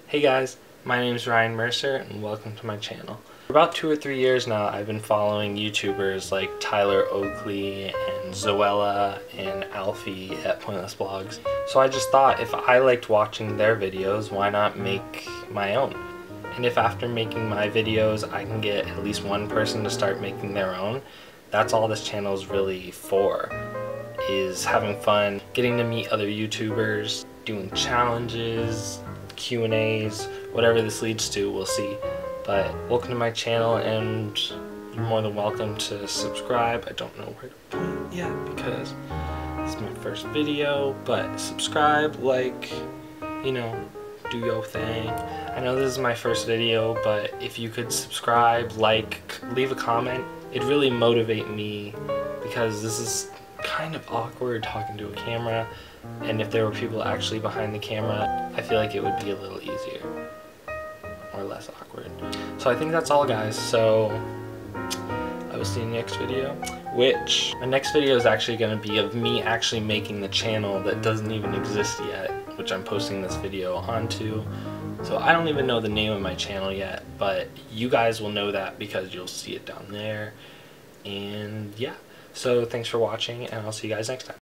Hey guys, my name is Ryan Mercer and welcome to my channel. For about 2 or 3 years now, I've been following YouTubers like Tyler Oakley and Zoella and Alfie at Pointless Blogs. So I just thought if I liked watching their videos, why not make my own? And if after making my videos I can get at least one person to start making their own, that's all this channel is really for, is having fun, getting to meet other YouTubers, doing challenges, Q&As, whatever this leads to, we'll see. But welcome to my channel, and you're more than welcome to subscribe. I don't know where to point yet because this is my first video, but subscribe, like, you know, do your thing. I know this is my first video, but if you could subscribe, like, leave a comment, it'd really motivate me because this is kind of awkward talking to a camera, and if there were people actually behind the camera, I feel like it would be a little easier or less awkward. So I think that's all, guys. So I will see you in the next video, which my next video is actually going to be of me actually making the channel that doesn't even exist yet, which I'm posting this video onto. So I don't even know the name of my channel yet, but you guys will know that because you'll see it down there. And yeah, so thanks for watching, and I'll see you guys next time.